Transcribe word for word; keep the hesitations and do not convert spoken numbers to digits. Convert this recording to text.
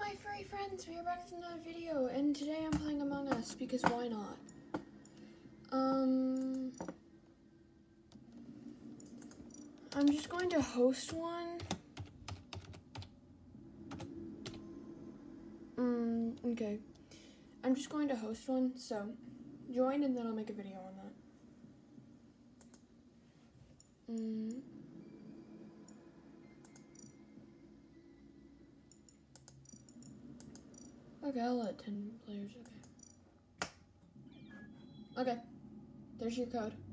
my furry friends, we are back with another video, and today I'm playing Among Us, because why not? Um, I'm just going to host one. Um, okay. I'm just going to host one, so join and then I'll make a video on that. Mm. Okay, I'll let ten players, okay. Okay, there's your code.